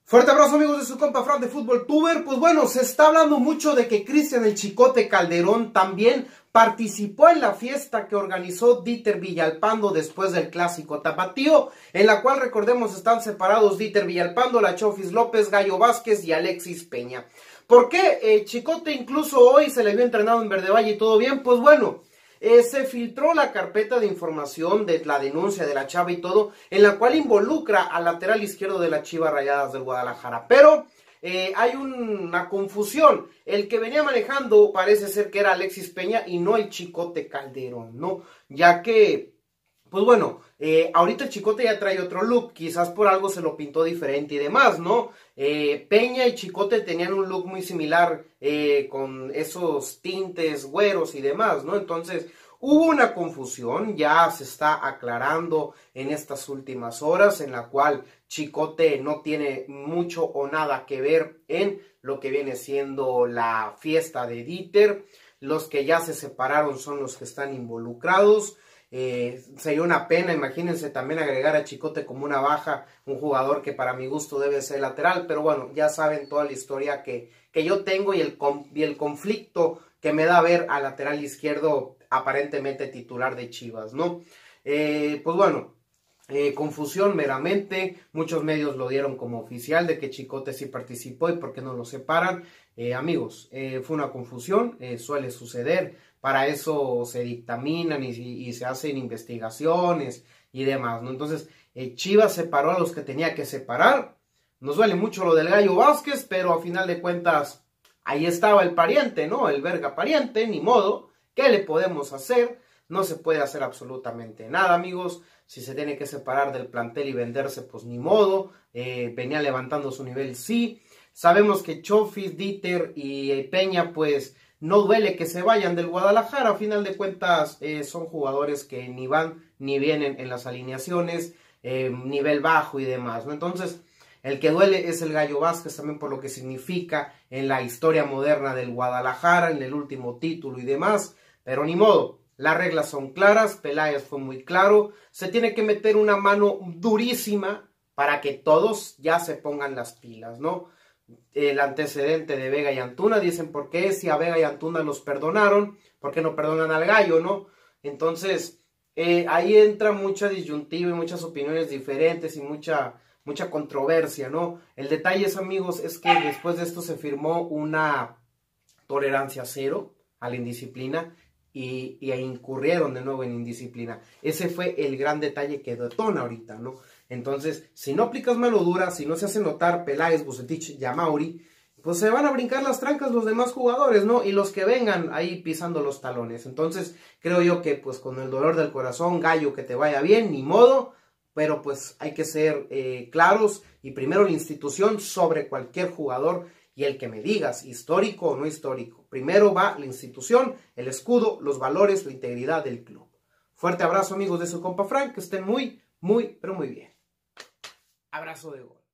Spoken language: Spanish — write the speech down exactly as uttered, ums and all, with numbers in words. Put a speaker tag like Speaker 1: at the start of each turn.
Speaker 1: Fuerte abrazo, amigos de su compa Fran de Fútbol Tuber. Pues bueno, se está hablando mucho de que Cristian el Chicote Calderón también participó en la fiesta que organizó Dieter Villalpando después del clásico tapatío, en la cual, recordemos, están separados Dieter Villalpando, la Chofis López, Gallo Vázquez y Alexis Peña. ¿Por qué eh, Chicote incluso hoy se le vio entrenado en Verde Valle y todo bien? Pues bueno, Eh, se filtró la carpeta de información de la denuncia de la Chava y todo, en la cual involucra al lateral izquierdo de las Chivas Rayadas del Guadalajara. Pero eh, hay una confusión. El que venía manejando parece ser que era Alexis Peña y no el Chicote Calderón, ¿no? Ya que, pues bueno, eh, ahorita el Chicote ya trae otro look, quizás por algo se lo pintó diferente y demás, ¿no? Eh, Peña y Chicote tenían un look muy similar, eh, con esos tintes güeros y demás, ¿no? Entonces, hubo una confusión, ya se está aclarando en estas últimas horas, en la cual Chicote no tiene mucho o nada que ver en lo que viene siendo la fiesta de Dieter. Los que ya se separaron son los que están involucrados. Eh, sería una pena, imagínense también agregar a Chicote como una baja, un jugador que para mi gusto debe ser lateral, pero bueno, ya saben toda la historia que, que yo tengo y el, y el conflicto que me da ver al lateral izquierdo aparentemente titular de Chivas, ¿no? Eh, pues bueno, eh, confusión meramente, muchos medios lo dieron como oficial de que Chicote sí participó y por qué no lo separan. Eh, amigos, eh, fue una confusión, eh, suele suceder, para eso se dictaminan y, y se hacen investigaciones y demás, ¿no? Entonces, eh, Chivas separó a los que tenía que separar. Nos duele mucho lo del Gallo Vázquez, pero a final de cuentas, ahí estaba el pariente, ¿no? El verga pariente, ni modo. ¿Qué le podemos hacer? No se puede hacer absolutamente nada, amigos. Si se tiene que separar del plantel y venderse, pues ni modo. Eh, venía levantando su nivel, sí. Sabemos que Chofis, Dieter y eh, Peña, pues no duele que se vayan del Guadalajara. A final de cuentas, eh, son jugadores que ni van ni vienen en las alineaciones, eh, nivel bajo y demás, ¿no? Entonces, el que duele es el Gallo Vázquez también por lo que significa en la historia moderna del Guadalajara, en el último título y demás. Pero ni modo, las reglas son claras, Peláez fue muy claro, se tiene que meter una mano durísima para que todos ya se pongan las pilas, ¿no? El antecedente de Vega y Antuna, dicen, ¿por qué si a Vega y Antuna los perdonaron? ¿Por qué no perdonan al Gallo, no? Entonces, eh, ahí entra mucha disyuntiva y muchas opiniones diferentes y mucha, mucha controversia, ¿no? El detalle es, amigos, es que después de esto se firmó una tolerancia cero a la indisciplina y, y incurrieron de nuevo en indisciplina. Ese fue el gran detalle que detona ahorita, ¿no? Entonces, si no aplicas mano dura, si no se hace notar Peláez, Bucetich y Amauri, pues se van a brincar las trancas los demás jugadores, ¿no? Y los que vengan ahí pisando los talones. Entonces, creo yo que pues con el dolor del corazón, Gallo, que te vaya bien, ni modo, pero pues hay que ser eh, claros y primero la institución sobre cualquier jugador. Y el que me digas, histórico o no histórico, primero va la institución, el escudo, los valores, la integridad del club. Fuerte abrazo, amigos de su compa Frank, que estén muy, muy, pero muy bien. Abrazo de gol.